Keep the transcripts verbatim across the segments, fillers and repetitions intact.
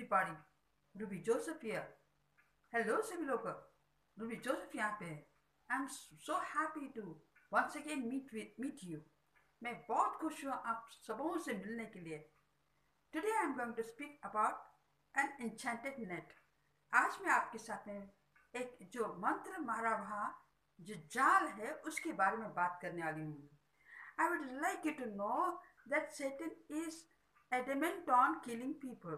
everybody. Ruby Joseph here. Hello सभी लोग. Ruby Joseph यहाँ पे है. I am so happy to once again meet meet you. मैं बहुत खुश हूँ आप सबों से मिलने के लिए. Today I am going to speak about an enchanted net. आज मैं आपके साथ में एक जो मंत्र मारा हुआ जो जाल है उसके बारे में बात करने वाली हूँ. I would like you to know that Satan is adamant on killing people.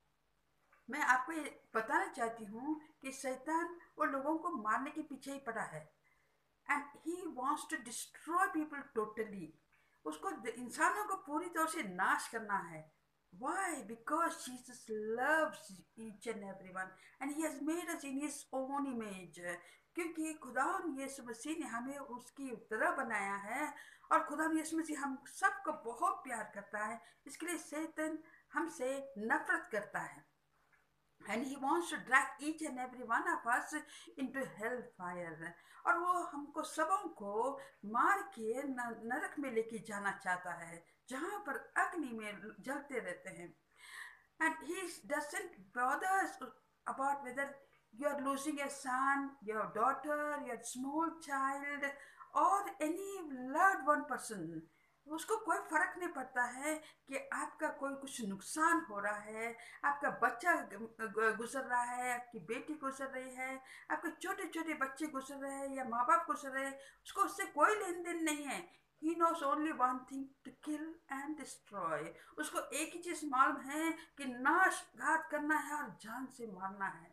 मैं आपको ये बताना चाहती हूँ कि शैतान वो लोगों को मारने के पीछे ही पड़ा है. And he wants to destroy people totally. उसको इंसानों को पूरी तरह से नाश करना है. Why? Because Jesus loves each and everyone and he has made us in his own image. क्योंकि खुदा यीशु मसीह ने हमें उसकी तरह बनाया है और खुदा यीशु मसीह हम सबको बहुत प्यार करता है. इसके लिए शैतान हमसे नफरत करता है. And he wants to drag each and every one of us into hellfire. और वो हमको सबों को मार के नरक में लेके जाना चाहता है जहाँ पर अग्नि में जलते रहते हैं. And he doesn't bother about whether you are losing a son, your daughter, your small child or any loved one person. उसको कोई फर्क नहीं पड़ता है कि आपका कोई कुछ नुकसान हो रहा है, आपका बच्चा गुजर रहा है, आपकी बेटी गुजर रही है, आपके छोटे छोटे बच्चे गुजर रहे हैं या माँ बाप गुजर रहे हैं. उसको उससे कोई लेन देन नहीं है. He knows only one thing, to kill and destroy. उसको एक ही चीज मालूम है कि नाश घात करना है और जान से मारना है.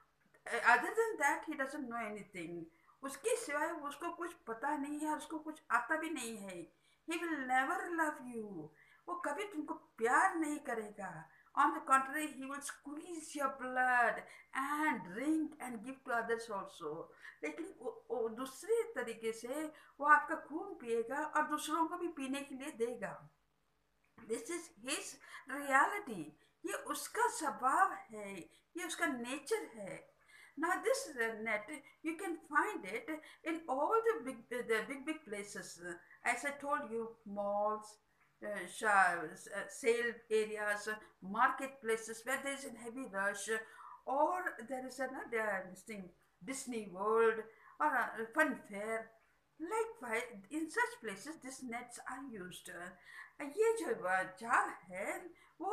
Other than that, he doesn't know anything. उसके सिवाय उसको कुछ पता नहीं है, उसको कुछ आता भी नहीं है. He will never love you. वो कभी तुमको प्यार नहीं करेगा. On the contrary, he will squeeze your blood and drink and give to others also. लेकिन वो, वो दूसरे तरीके से वो आपका खून पिएगा और दूसरों को भी पीने के लिए देगा. This is his reality. ये उसका स्वभाव है, ये उसका नेचर है. Now this net, you can find it in all the big, the big, big places. As I told you, malls, uh, shops, uh, sale areas, marketplaces where there is a heavy rush, or there is another thing, Disney World or a fun fair. Likewise, in such places, these nets are used. ये जो जाल है वो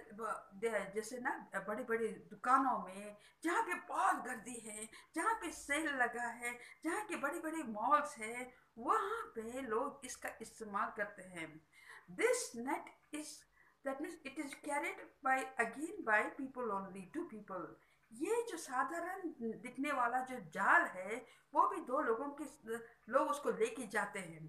जैसे ना बड़ी बड़ी दुकानों में जहाँ पे बहुत गर्दी है, जहाँ पे सेल लगा है, जहाँ के बड़ी बड़ी मॉल्स है, वहाँ पे लोग इसका इस्तेमाल करते हैं. This net is, that means it is carried by again by people only, two people. ये जो साधारण दिखने वाला जो जाल है वो भी दो लोगों के लोग उसको लेके जाते हैं.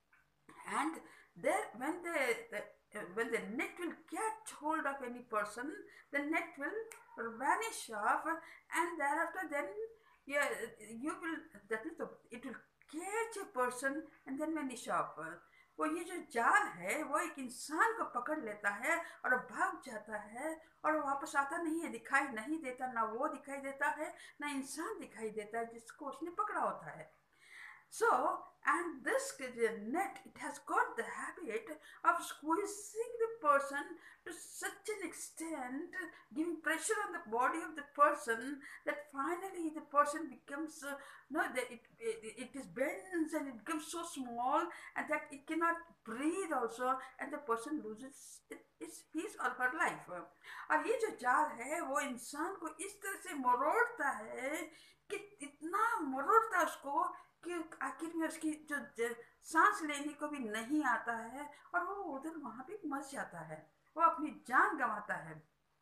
And there when the, the uh, when the net will catch hold of any person, the net will vanish off and thereafter then yeah, you will, that is the, it will catch a person and then vanish off. वो ये जो जाल है वो एक इंसान को पकड़ लेता है और भाग जाता है और वापस आता नहीं है, दिखाई नहीं देता. ना वो दिखाई देता है ना इंसान दिखाई देता है जिसको उसने पकड़ा होता है. So, and this net, it has got the habit of squeezing the person to such an extent, giving pressure on the body of the person that finally the person becomes, uh, no, that it, it, it is bends and it becomes so small and that it cannot breathe also and the person loses it, it's his or her life. और ये जो जाल है वो इंसान को इस तरह से मरोड़ता है कि इतना मरोड़ता है उसको कि आखिर में उसकी जो सांस लेने को भी नहीं आता है और वो उधर वहाँ पे मर जाता है, वो अपनी जान गंवाता है.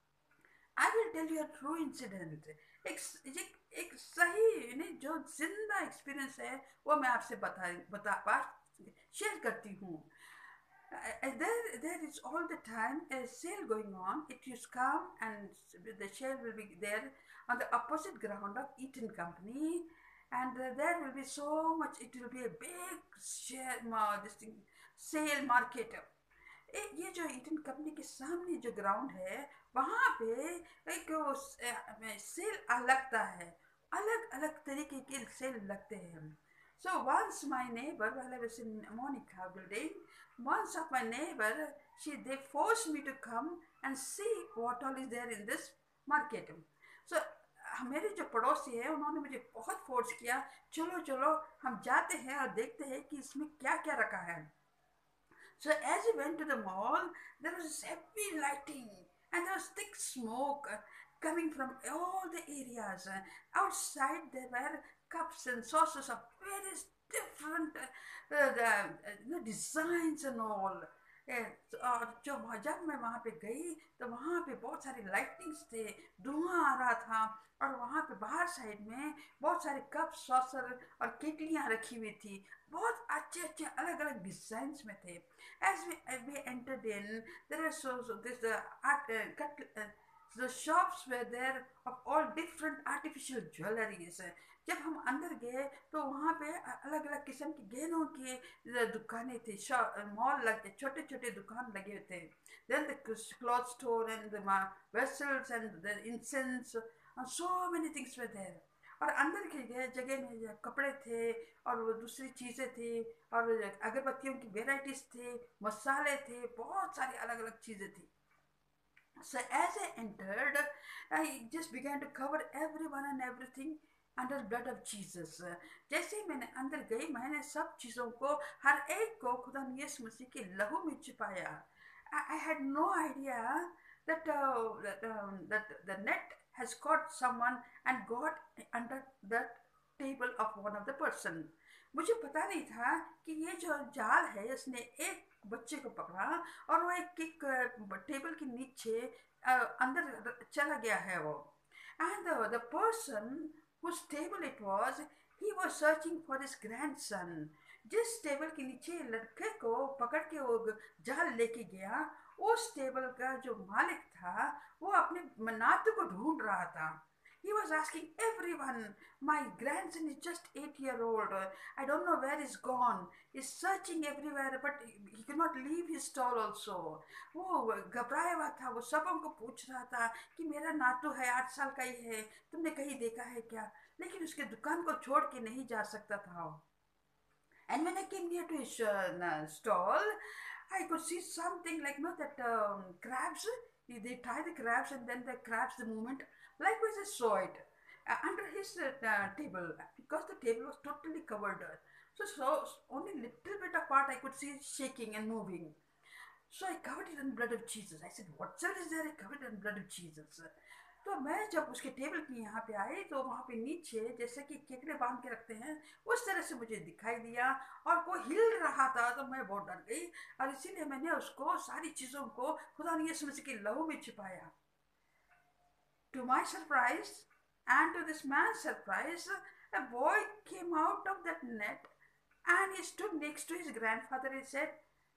I will tell you a true incident. एक एक सही ने जो जिंदा एक्सपीरियंस है वो मैं आपसे बता बता पा शेयर करती हूँ. There, there is all the time a sale going on. It is come and the sale will be there on the opposite ground of Eaton Company. And uh, there will be so much, it will be a big share, uh, this thing, sale market. ए, ये जो eaten company के सामने जो ground है वहाँ पे एक cell लगता है, अलग अलग तरीके के सेल लगते हैं. So once my neighbor, while I was in Monica building, once of my neighbor, she they forced me to come and see what all is there in this market. So मेरे जो पड़ोसी है उन्होंने मुझे बहुत force किया, चलो चलो हम जाते हैं और देखते हैं कि इसमें क्या क्या रखा है। So as we went to the mall, there was heavy lighting and there was thick smoke uh, coming from all the areas. Uh, Outside there were cups and saucers of various different uh, uh, the, uh, the designs and all. Eh, तो और जो जब मैं वहाँ पे गई तो वहाँ पे बहुत सारे लाइटिंग्स थे, धुआं आ रहा था, और वहाँ पे बाहर साइड में बहुत सारे कप सॉसर और केटलियाँ रखी हुई थी, बहुत अच्छे अच्छे अलग अलग डिजाइन में थे। As we, as we entered in, there was so, so this the art uh, cut, uh, the shops were there of all different artificial jewelries. जब हम अंदर गए तो वहाँ पे अलग अलग किस्म की गहनों की दुकानें थी, मॉल लगे, छोटे छोटे दुकान लगे हुए थे। Then the cloth store and the vessels and the incense and so many things were there. और अंदर के गए जगह में कपड़े थे और वो दूसरी चीज़ें थी और अगरबत्तियों की वेराइटीज थे, मसाले थे, बहुत सारी अलग अलग चीज़ें थी। So as I entered, I just began to cover everyone and everything under the blood of Jesus. जैसे ही मैंने अंदर गई, मैंने सब चीज़ों को, हर एक को खुदा यीशु मसीह के लहू में छिपाया। I, I had no idea that uh, that, um, that the net has caught someone and got under the table of one of the person. मुझे पता नहीं था कि ये जो जाल है इसने एक बच्चे को पकड़ा और वो एक किक टेबल के नीचे अंदर चला गया है वो। And the person whose table it was, he was searching for his grandson. जिस टेबल के नीचे लड़के को पकड़ के वो जाल लेके गया, उस टेबल का जो मालिक था वो अपने नातू को ढूंढ रहा था। He was asking everyone, my grandson is just eight year old, I don't know where he's gone. He's searching everywhere but he could not leave his stall also. वो घबराया हुआ था, वो सबों को पूछ रहा था कि मेरा नातू है, आठ साल का ही है, तुमने कहीं देखा है क्या, लेकिन उसके दुकान को छोड़ के नहीं जा सकता था। And when I came near to his uh, stall, I could see something like, you know, that um, crabs, they tie the crabs and then the crabs, the movement. Likewise, I saw it uh, under his uh, table, because the table was totally covered. So, so only little bit of part I could see shaking and moving. So I covered it in the blood of Jesus. I said, whatsoever is there, I covered it in the blood of Jesus. तो मैं जब उसके table के यहाँ पे आई तो वहाँ पे नीचे जैसे कि केकड़े बांध के रखते हैं उस तरह से मुझे दिखाई दिया और वो हिल रहा था, तो मैं बहुत डर गई और इसीलिए मैंने उसको सारी चीज़ों को खुदा ने यीशु मसीह के लहू में छिपाया। To my surprise and to this man's surprise, a boy came out of that net and he stood next to his grandfather. He said,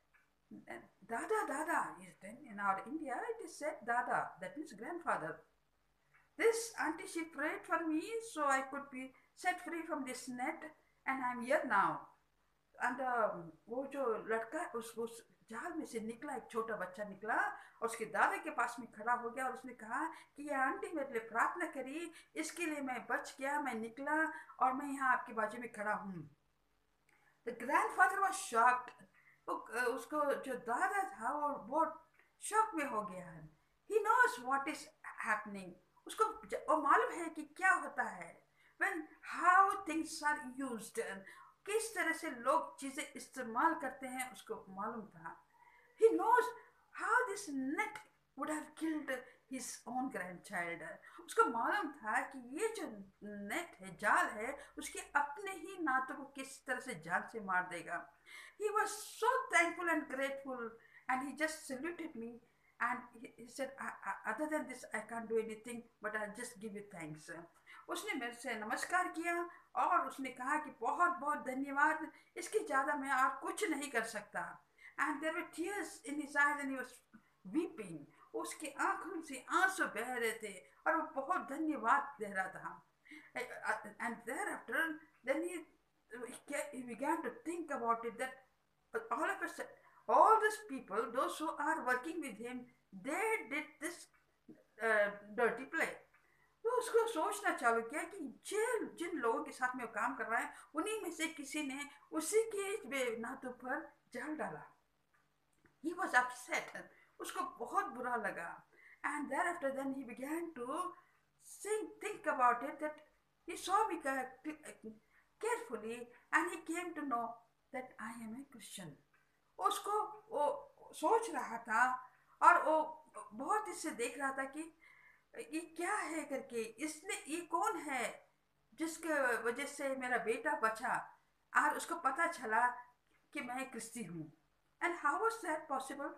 Dada, Dada. In our India, it is said Dada, that means grandfather. This auntie, she prayed for me so I could be set free from this net and I'm here now. And uh, वो जो लड़का उस उस जाल में से निकला, एक छोटा बच्चा निकला और उसके दादा के पास में खड़ा हो गया और उसने कहा कि ये आंटी मेरे लिए प्रार्थना करी, इसके लिए मैं बच गया, मैं निकला और मैं यहाँ आपके बाजू में खड़ा हूँ। The grandfather was shocked. उसको जो दादा था वो बहुत शॉक में हो गया है। He knows what is happening. उसको वो मालूम है कि क्या होता है, when how things are used, किस तरह से लोग चीजें इस्तेमाल करते हैं, उसको मालूम था। He knows how this net would have killed his own grandchild. उसको मालूम था कि ये जो नेट है, जाल है, उसके अपने ही नातों को किस तरह से जान से मार देगा। He was so thankful and grateful and he just saluted me and he, he said, other than this I can't do anything but I'll just give you thanks. उसने मेरे से नमस्कार किया और उसने कहा कि बहुत बहुत धन्यवाद, इसके ज़्यादा मैं और कुछ नहीं कर सकता। And there were tears in his eyes and he was weeping. उसके आंखों से आंसू बह रहे थे और वो बहुत धन्यवाद दे रहा था। And thereafter, then he, he began to think about it, that all of us, all these people, those who are working with him, they did this uh, dirty play. तो उसको सोचना चालू किया कि जिन जिन लोगों के साथ में वो काम कर रहा है उन्हीं में से किसी ने उसी के नातों पर जाल डाला। He was upset. उसको बहुत बुरा लगा। And thereafter, then he began to think, think about it, that he saw me carefully, and he came to know that I am a Christian. उसको वो सोच रहा था, और वो बहुत इससे देख रहा था कि ये क्या है करके, इसने ये कौन है जिसके वजह से मेरा बेटा बचा, और उसको पता चला कि मैं क्रिस्ती हूँ. And how was that possible?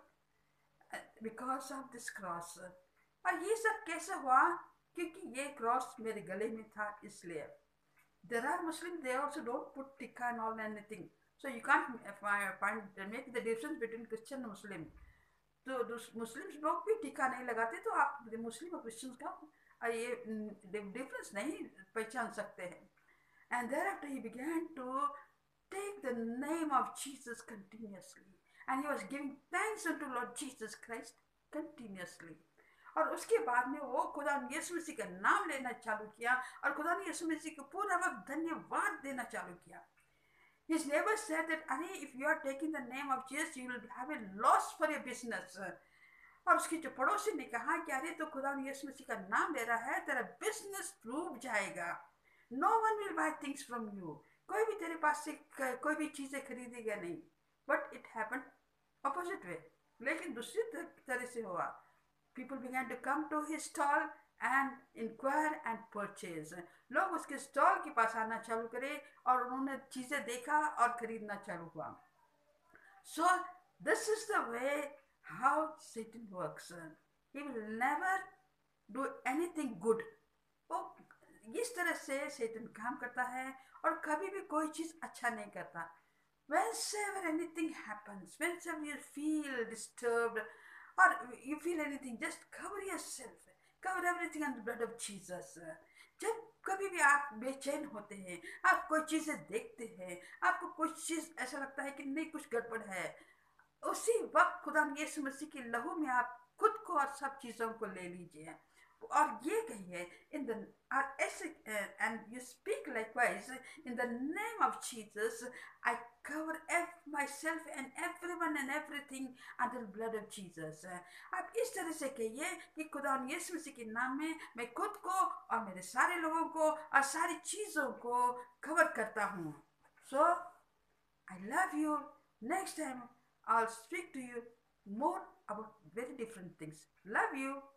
Because of this cross. और ये सब कैसे हुआ? क्योंकि ये क्रॉस मेरे गले में था, इसलिए. There are Muslims, they also don't put tikka and all anything. So you can't find, find make the difference between Christian and Muslim. तो मुस्लिम्स लोग भी टीका नहीं लगाते, तो आप मुस्लिम और क्रिश्चियन का ये डिफरेंस नहीं पहचान सकते हैं. And thereafter he began to take the name of Jesus continuously. And he was giving thanks unto Lord Jesus Christ continuously. और उसके बाद में वो खुदा यीशु मसीह का नाम लेना चालू किया, और खुदा ने यीशु मसीह को पूरा वक्त धन्यवाद देना चालू किया. His neighbor said that, अरे if you are taking the name of Jesus, you will have a loss for your business. और उसकी जो पड़ोसी ने कहा कि अरे तो खुदा यीशु मसीह का नाम ले रहा है, तेरा बिजनेस डूब जाएगा. No one will buy things from you. कोई भी तेरे पास से कोई भी चीजें खरीदेगा नहीं. But it happened opposite way. लेकिन दूसरी तरह से हुआ. People began to come to his stall and inquire and purchase. लोग उसके स्टॉल के पास आना चालू करे, और उन्होंने चीजें देखा और खरीदना चालू हुआ. So this is the way how Satan works. He will never do anything good. वो इस तरह से Satan काम करता है, और कभी भी कोई चीज अच्छा नहीं करता. Whenever anything happens, whenever you feel disturbed, or you feel anything, just cover yourself, cover everything on the blood of Jesus. जब कभी भी आप बेचैन होते हैं, आप कोई चीजें देखते हैं, आपको कुछ चीज ऐसा लगता है कि नहीं कुछ गड़बड़ है, उसी वक्त खुदा यीशु मसीह के लहू में आप खुद को और सब चीजों को ले लीजिए. और ये कहिए in the and you speak likewise, in the name of Jesus I cover myself and everyone and everything under the blood of Jesus. आप इस तरह से कहिए कि खुदा यीशु मसीह के नाम में मैं खुद को और मेरे सारे लोगों को और सारी चीजों को कवर करता हूँ. So I love you. Next time I'll speak to you more about very different things. Love you.